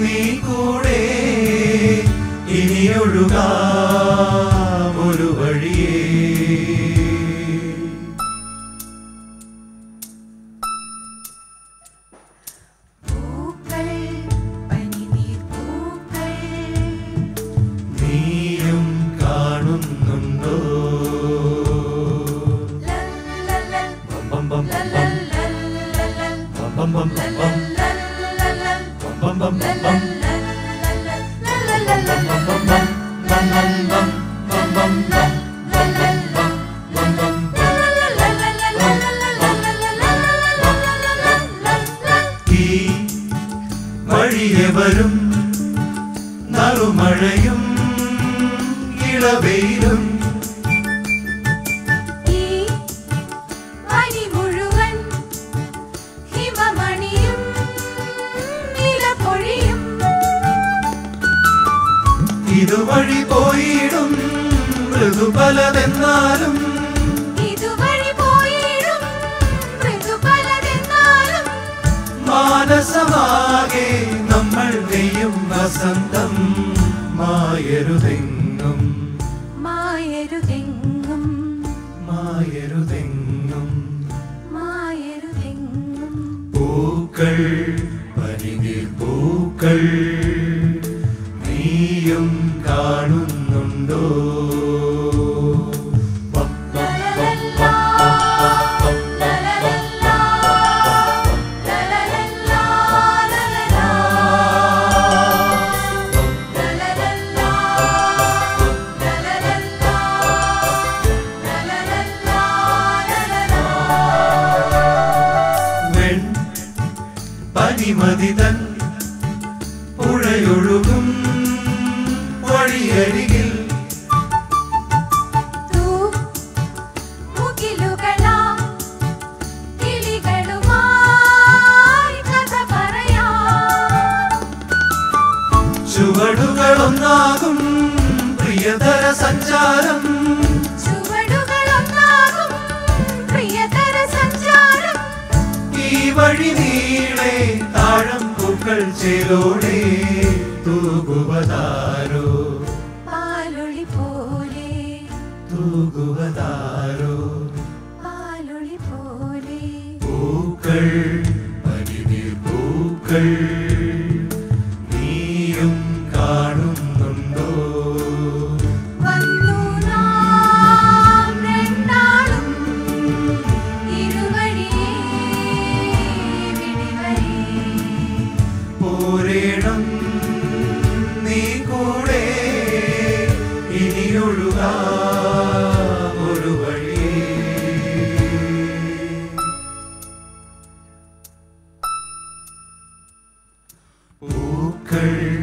നീ കൂടെ ഇനിയൊഴുകാം ഒരു വഴിയേ. നീയും കാണുന്നുണ്ടോ? ബം ബം ബം ബം ബം ബം ബം bum bum bum bum ഈ വഴിയെ വരും നറുമഴയും ഇളവെയിലും ഇതുവഴി പോയിടും മൃദുപലതെന്നാലും മാനസമാകെ നമ്മൾ നെയ്യും വസന്തം മായരുതെങ്ങും മായരുതെങ്ങും മായരുതെങ്ങും മായരുതെങ്ങും പൂക്കൾ പനിനീർ പൂക്കൾ നീയും കാണുന്നുണ്ടോ? പനിമതിതൻ പുഴയൊഴുകും വഴിയരികിൽ ചുവടുകളൊന്നാകും പ്രിയതര സഞ്ചാരം ഈ വഴി നീളെ താഴം പൂക്കൾ ചേലോടെ തൂകുവതാരോ പാലൊളി പോലെ തൂകുവതാരോ പാലൊളി പോലെ പൂക്കൾ പനിനീർ പൂക്കൾ നീയും കാണുന്നുണ്ടോ? വന്നു നാം രണ്ടാളും ഇരുവഴിയേ വിടിവഴി പോരേണം നീ കൂടെ ഇനിയൊഴുകാം ഒരു വഴിയേ. പൂക്കൾ